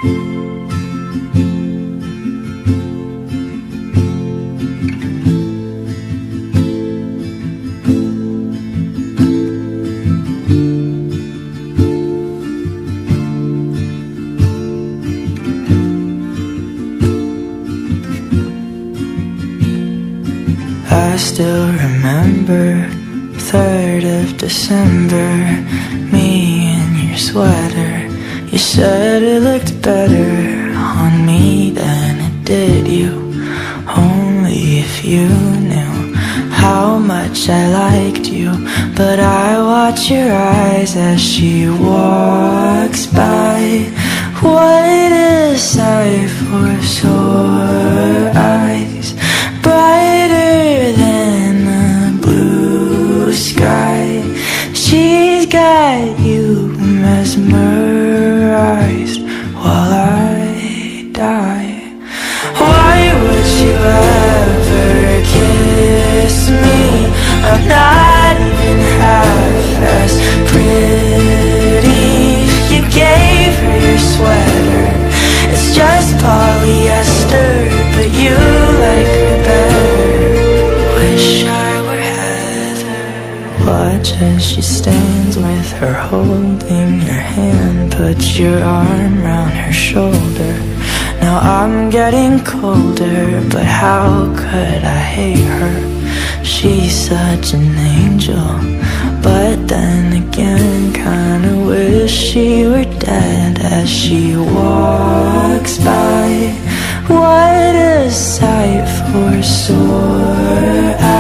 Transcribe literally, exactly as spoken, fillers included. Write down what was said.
I still remember third of December, me in your sweater. You said it looked better on me than it did you. Only if you knew how much I liked you. But I watch your eyes as she walks by. What a sight for sore eyes, brighter than the blue sky. She's got you mesmerized while I die. Why would you ever kiss me? I'm not even half as pretty. You gave her your sweater, it's just polyester, but you like her better. Wish I were Heather. Watch as she stands with her holding your hand, put your arm round her shoulder. Now I'm getting colder, but how could I hate her? She's such an angel, but then again kinda wish she were dead as she walks by. What a sight for sore eyes.